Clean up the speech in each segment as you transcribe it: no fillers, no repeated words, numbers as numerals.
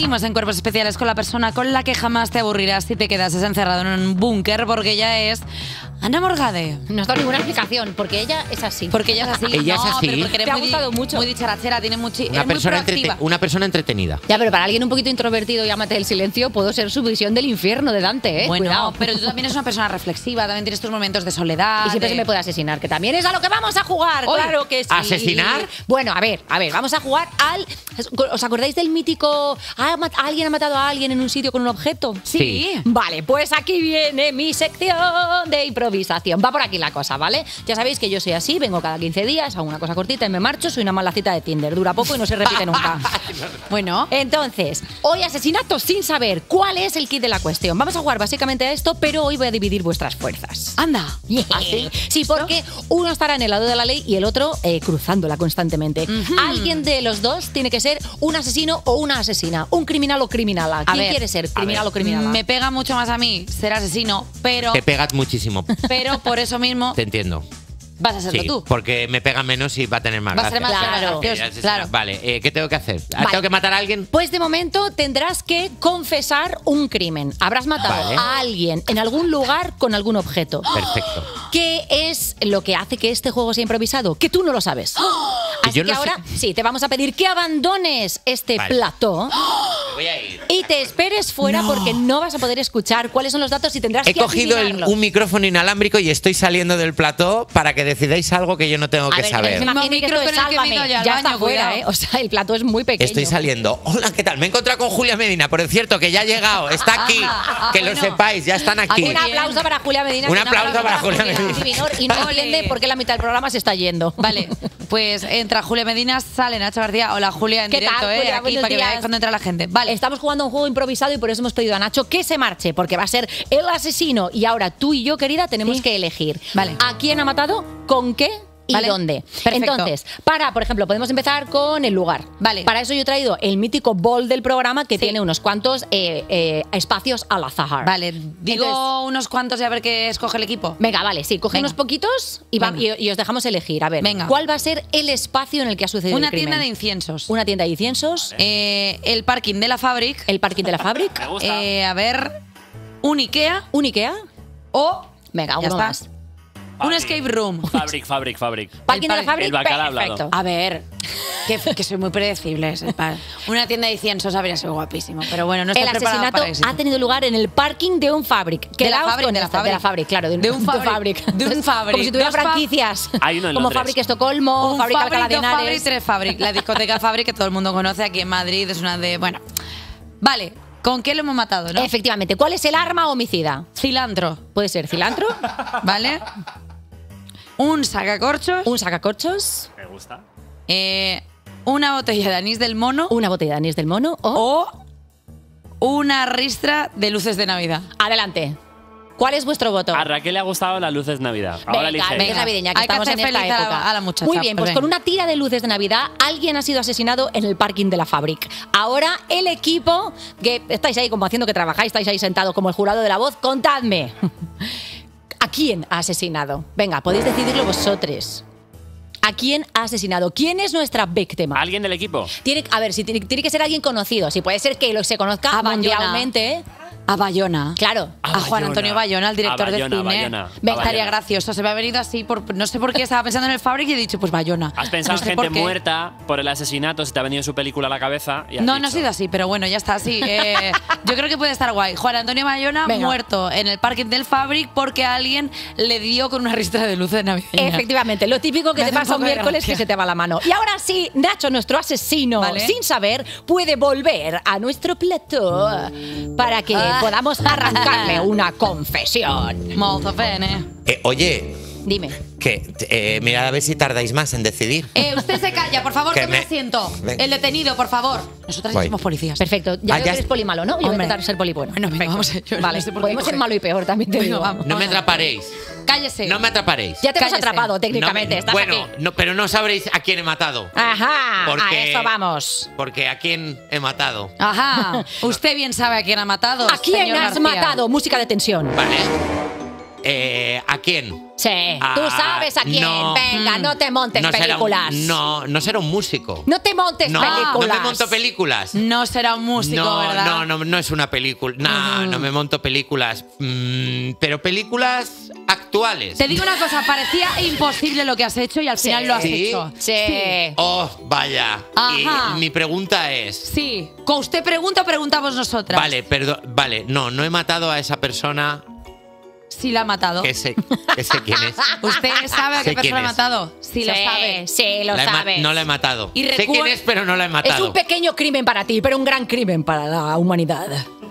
Seguimos en Cuerpos Especiales con la persona con la que jamás te aburrirás si te quedas encerrado en un búnker, porque ella es Ana Morgade. No has dado ninguna explicación, porque ella es así. Porque ella es así. Ella no, es así. Pero porque eres te ha gustado mucho. Muy dicharachera, tiene Una es muy persona, proactiva. una persona entretenida. Ya, pero para alguien un poquito introvertido y amante del silencio, puedo ser su visión del infierno de Dante, ¿eh? Bueno, Cuidado. pero tú también eres una persona reflexiva, también tienes tus momentos de soledad. Y siempre se me puede asesinar, que también es a lo que vamos a jugar, Hoy, claro que sí. ¿asesinar? Bueno, a ver, vamos a jugar al... ¿Os acordáis del mítico alguien ha matado a alguien en un sitio con un objeto? Sí. Vale, pues aquí viene mi sección de improvisación. Va por aquí la cosa, ¿vale? Ya sabéis que yo soy así, vengo cada 15 días, hago una cosa cortita y me marcho, soy una mala cita de Tinder, dura poco y no se repite nunca. Bueno, Entonces, hoy asesinato sin saber cuál es el kit de la cuestión. Vamos a jugar básicamente a esto, pero hoy voy a dividir vuestras fuerzas. anda. ¿Así? Sí, porque uno estará en el lado de la ley y el otro cruzándola constantemente. Alguien de los dos tiene que ser un asesino o una asesina, un criminal o criminala. A ¿Quién ver, quiere ser, criminal o criminala? Me pega mucho más a mí ser asesino, pero Te pegas muchísimo. por eso mismo Te entiendo. vas a serlo Sí, tú. porque me pega menos y va a tener más Va a ser gracia. más Claro. gracioso, claro. Vale, ¿qué tengo que hacer? Vale. ¿Tengo que matar a alguien? Pues de momento tendrás que confesar un crimen. Habrás matado Vale. a alguien en algún lugar con algún objeto. Perfecto. ¿Qué es lo que hace que este juego sea improvisado? Que tú no lo sabes. Que Así yo que no sé. ahora sí, te vamos a pedir que abandones este Vale. plató Me voy a ir. y te esperes fuera porque no vas a poder escuchar cuáles son los datos y tendrás He que cogido adivinarlo. un micrófono inalámbrico y estoy saliendo del plató para que decidáis algo que yo no tengo A que ver, saber. que no se imagine que esto es Micro con el que me he Sálvame. ido yo al Ya está baño, fuera, cuidado. ¿eh? O sea, el plató es muy pequeño. Estoy saliendo. Hola, ¿qué tal? Me he encontrado con Julia Medina, por cierto, que ya ha llegado. Está aquí. Que lo bueno. sepáis, ya están aquí. Un aplauso para Julia Medina. Un aplauso para Julia Medina. Medina. Y no Ole. entiende por qué la mitad del programa se está yendo. Vale, pues entra Julia Medina, sale Nacho García. Hola Julia, en ¿Qué directo, tal, Julia? aquí Buenos para que días. veáis cuando entra la gente. Vale, Estamos jugando a un juego improvisado y por eso hemos pedido a Nacho que se marche, porque va a ser el asesino. Y ahora tú y yo, querida, tenemos Sí. que elegir Vale. a quién ha matado, con qué y Vale. dónde. Perfecto. Entonces, por ejemplo, podemos empezar con el lugar. Vale. Para eso yo he traído el mítico bol del programa que Sí. tiene unos cuantos espacios al azar. vale, digo Entonces, unos cuantos y a ver qué escoge el equipo. venga, vale, sí, coge Venga. unos poquitos y, Venga. y os dejamos elegir. A ver, Venga. ¿cuál va a ser el espacio en el que ha sucedido Una el crimen? tienda de inciensos. Una tienda de inciensos, El parking de la Fabric. el parking de la Fabric, Me gusta. A ver, un Ikea un Ikea. o Venga, ya uno está. más. Un escape room. Fabric. Parking de la El Fabric, el bacalao perfecto. hablado. A ver, que soy muy predecible. Una tienda de inciensos habría sido guapísimo, pero bueno, no El estoy preparada asesinato para eso. ha tenido lugar en el parking de un Fabric. De la Quedaos Fabric, con de la esta, Fabric. de la Fabric, claro, De un Fabric. De un Fabric. Como si tuviera Dos franquicias. Hay uno en Como Londres. Fabric Estocolmo, Un Fabric Alcalá Fabric, de dos Fabric, Henares. tres Fabric. La discoteca Fabric que todo el mundo conoce aquí en Madrid es una de... Bueno, vale, ¿con qué lo hemos matado, no? Efectivamente. ¿Cuál es el arma homicida? Cilantro, Puede ser cilantro, ¿vale? Un sacacorchos, un sacacorchos, Me gusta. una botella de anís del mono una botella de anís del mono o... o una ristra de luces de Navidad. Adelante. ¿Cuál es vuestro voto? A Raquel le ha gustado las luces de Navidad. Ahora Venga, elige. luces navideña, que Hay que estamos hacer en esta feliz a la- época. a la muchacha, Muy bien, pues pues con venga. una tira de luces de Navidad, alguien ha sido asesinado en el parking de la Fabric. Ahora, el equipo, que estáis ahí como haciendo que trabajáis, estáis ahí sentados como el jurado de la voz, contadme. ¿A quién ha asesinado? Venga, podéis decidirlo vosotros. ¿A quién ha asesinado? ¿Quién es nuestra víctima? ¿Alguien del equipo? A ver, si tiene que ser alguien conocido. Si puede ser que se conozca A Bayona. mundialmente, ¿eh? A Bayona. Claro. A Juan Bayona. Antonio Bayona, el director A Bayona, de cine. Bayona. Venga, A estaría Bayona. gracioso. Se me ha venido así, no sé por qué estaba pensando en el Fabric y he dicho, pues Bayona. Has pensado No sé en gente por qué. muerta por el asesinato, se te ha venido su película a la cabeza y has No, dicho, no ha sido así, pero bueno, ya está así. Yo creo que puede estar guay. Juan Antonio Bayona Venga. muerto en el parking del Fabric porque alguien le dio con una ristra de luces navideñas. Efectivamente, lo típico que Me te hace un pasa un poco de miércoles gracia. que se te va la mano. Y ahora sí, Nacho, nuestro asesino, Vale. sin saber, puede volver a nuestro plató para que podamos arrancarle una confesión. Molto bene. Oye, Dime. mirad a ver si tardáis más en decidir. Usted se calla, por favor, Que tome me- asiento. Venga. El detenido, por favor. Nosotras ya Voy. somos policías. Perfecto, ya Ah, veo ya que eres es- poli malo, ¿no? Yo voy a Hombre. intentar ser poli bueno. Bueno, venga, Perfecto. vamos a- yo Vale, no sé por qué podemos ser coger. malo y peor, también te Venga, digo. vamos. No me atraparéis. Cállese. No me atraparéis. Ya te hemos Cállese. atrapado técnicamente, No me- estás bueno, aquí. no, pero no sabréis a quién he matado. Ajá, a Porque- eso vamos. Porque a quién he matado. Ajá. Usted bien sabe a quién ha matado. ¿A quién señor has García. matado? Música de tensión. Vale. ¿A quién? Sí, tú sabes a quién. no, Venga, no te montes películas. No será un músico. No te montes películas. No me monto películas. No será un músico, ¿verdad? No es una película. No me monto películas. Pero películas actuales. Te digo una cosa, parecía imposible lo que has hecho y al final lo has ¿Sí? hecho. Sí. Oh, vaya. Ajá. Y mi pregunta es... Sí. ¿Con usted pregunta o preguntamos nosotras? Vale, perdón. Vale, no he matado a esa persona Sí la ha matado. que sé quién es. ¿Usted sabe a qué Sé quién persona ha es. matado? Sí, lo sabe. Sí, lo sabe. No la he matado. Y Sé quién es, pero no la he Es matado. un pequeño crimen para ti, pero un gran crimen para la humanidad.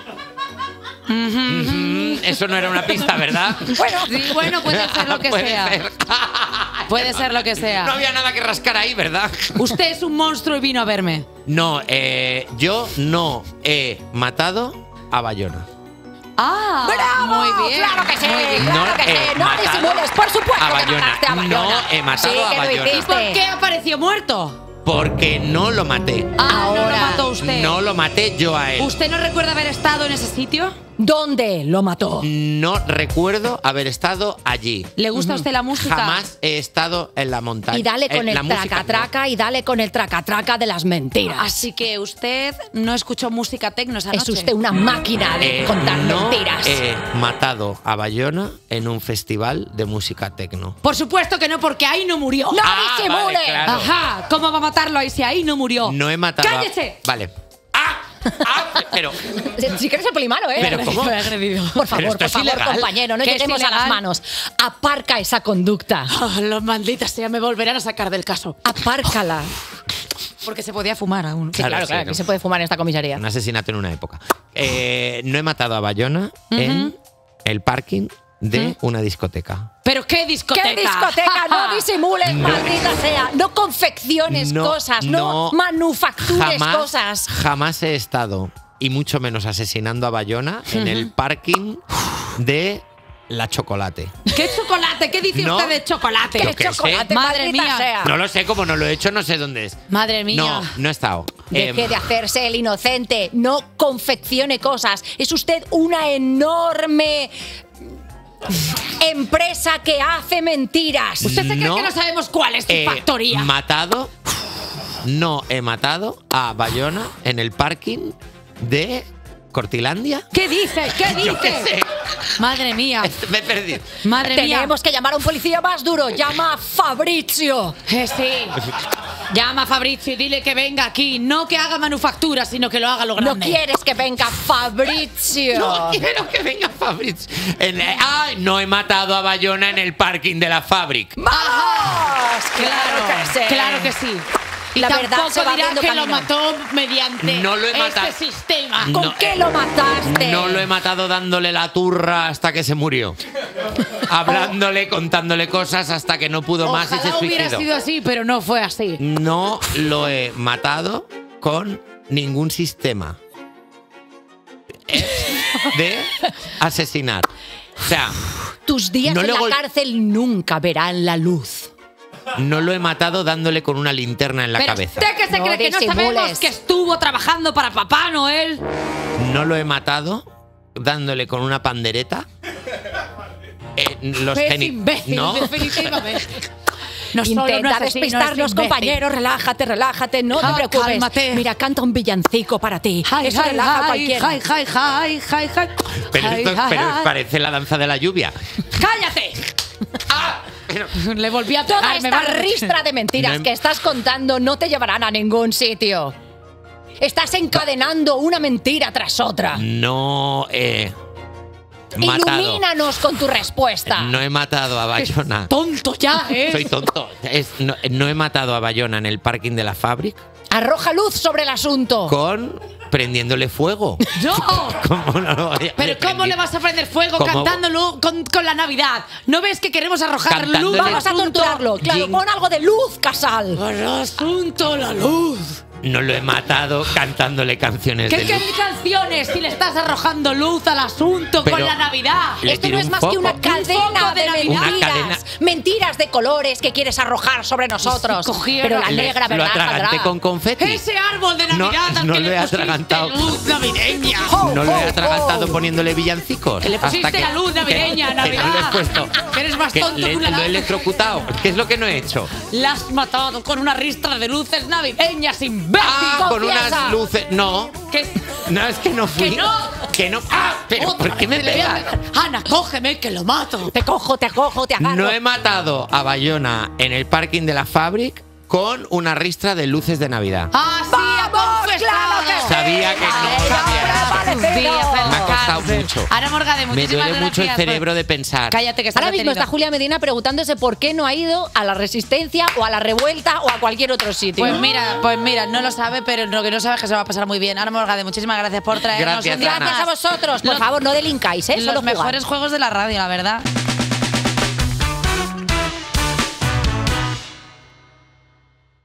Eso no era una pista, ¿verdad? Bueno, Sí, bueno, puede ser lo que Puede sea. ser. Puede ser lo que sea. No había nada que rascar ahí, ¿verdad? Usted es un monstruo y vino a verme. No, yo no he matado a Bayona. ¡Ah! ¡bravo! Muy bien. ¡Claro que sí! muy bien. ¡Claro que sí! ¡No matado disimules! ¡Por supuesto a que Bayona. mataste a Bayona! No he matado sí, a que lo Bayona. hiciste. ¿Por qué apareció muerto? Porque no lo maté. Ah, no lo Ahora, mató usted. No lo maté yo a él. ¿Usted no recuerda haber estado en ese sitio? ¿Dónde lo mató? No recuerdo haber estado allí. ¿Le gusta a usted la música? Jamás he estado en la montaña. Y dale con el la música, traca-traca y dale con el traca-traca de las mentiras. Así que usted no escuchó música tecno esa Es noche. usted una máquina de contar no mentiras. he matado a Bayona en un festival de música tecno. Por supuesto que no, porque ahí no murió. ¡No Ah, disimule! vale, claro. Ajá, ¿cómo va a matarlo ahí si ahí no murió? No he matado a- ¡Cállese! Vale. Pero... Si quieres el polimalo, ¿eh? Pero ¿cómo? Me ha agredido. Por favor, esto por es favor, ilegal. compañero, no ¿Qué es lleguemos a las ilegal? manos. Aparca esa conducta. Oh, los malditas sea, me volverán a sacar del caso. Apárcala. Porque se podía fumar aún. Sí, claro, sí, claro, no. que se puede fumar en esta comisaría. Un asesinato en una época. No he matado a Bayona en el parking de una discoteca. ¿Pero qué discoteca? ¿Qué discoteca? No disimules, maldita sea. No confecciones cosas, no manufactures cosas. Jamás he estado, y mucho menos asesinando a Bayona, en el parking de La Chocolate. ¿Qué chocolate? ¿Qué dice No. usted de chocolate? Yo ¿Qué qué sé. chocolate, Madre maldita mía. sea? No lo sé, como no lo he hecho, no sé dónde es. Madre mía. No he estado. Deje de hacerse el inocente, no confeccione cosas. Es usted una enorme empresa que hace mentiras. ¿Usted se cree No que no sabemos cuál es su factoría? No he matado a Bayona en el parking de Cortilandia. ¿Qué dice? ¿Qué Yo qué dice? sé. Madre mía. Me he perdido. Madre mía. Tenemos que llamar a un policía más duro. Llama a Fabrizio. Sí. Llama a Fabrizio y dile que venga aquí. No que haga manufactura, sino que lo haga lo No grande. quieres que venga Fabrizio. No quiero que venga Fabrizio. No he matado a Bayona en el parking de la Fabric. ¡Vamos! Claro que sí. Claro que sí. Y La verdad tampoco se va dirá abriendo que camino. lo mató mediante No lo he matado. este sistema. ¿Con No, qué lo mataste? No lo he matado dándole la turra hasta que se murió. Hablándole, contándole cosas hasta que no pudo más y se Ojalá hubiera suicidó. sido así, pero no fue así. No lo he matado con ningún sistema de asesinar. O sea, Tus días No en le la gol- cárcel nunca verán la luz. no lo he matado dándole con una linterna en la Pero cabeza. usted que se No cree que no disimules. sabemos que estuvo trabajando para Papá Noel. No lo he matado dándole con una pandereta. Los Es geni- imbécil, ¿No? definitivamente. No solo no Intenta es asesino, despistarnos, es imbécil. compañero. Relájate, relájate. No te Ah, preocupes. cálmate. Mira, canta un villancico para ti. Eso relaja a cualquiera. Pero esto parece la danza de la lluvia. ¡Cállate! Le volví a Toda pegar, me esta va a- ristra de mentiras No- que estás contando no te llevarán a ningún sitio. Estás encadenando una mentira tras otra. No he matado. Ilumínanos con tu respuesta. No he matado a Bayona. Tonto ya, ¿eh? Soy tonto. No he matado a Bayona en el parking de la Fabric Arroja luz sobre el asunto. con prendiéndole fuego. ¡No! ¿Cómo no lo voy a ¿Pero cómo le vas a prender fuego ¿Cómo? cantándolo con la Navidad? ¿No ves que queremos arrojar Cantándole- luz? Vamos a torturarlo. Claro, Jing- pon algo de luz, Casal. Al asunto, la luz. no lo he matado cantándole canciones ¿Qué de luz. canciones? Si le estás arrojando luz al asunto Pero con la Navidad. le Esto tiré no es un más foco. que una Un cadena foco de de Navidad. Una mentiras. cadena. Mentiras de colores que quieres arrojar sobre nosotros. cogieron. Pero la Le- negra, lo ¿verdad? atraganté saldrá. con confeti. Ese árbol de No, Navidad al no que lo le he pusiste atragantado. luz navideña. No lo he Oh, atragantado oh. poniéndole villancicos. Que le pusiste hasta la luz navideña, que no le he Navidad. puesto. Que eres más Que tonto que una lo he lata. electrocutado. ¿Qué es lo que no he hecho? La has matado con una ristra de luces navideñas, imbécil. Ah, con confiesa. unas luces. No. Que No, es que no fui. Que no. Que no. Ah, pero otra ¿por qué me vez le voy a pegas? pegar. Ana, cógeme que lo mato. Te cojo, te agarro. No he matado a Bayona en el parking de la Fabric con una ristra de luces de Navidad. Ah, sí, ha confesado. claro que sí. Sabía que no, Ay, sabía. hombre, Tus días en Me ha la costado cárcel. mucho. Ana Morgade, Me muchísimas duele mucho el gracias cerebro por- de pensar. Cállate que estás Ahora mismo detenido. está Julia Medina preguntándose por qué no ha ido a la Resistencia o a la Revuelta o a cualquier otro sitio. Pues mira, no lo sabe, pero lo que no sabe es que se va a pasar muy bien. Ana Morgade, muchísimas gracias por traernos Gracias, un día Ana. más Gracias a vosotros. Por Los- favor, no delincáis, ¿eh? Solo Los jugad. mejores juegos de la radio, la verdad.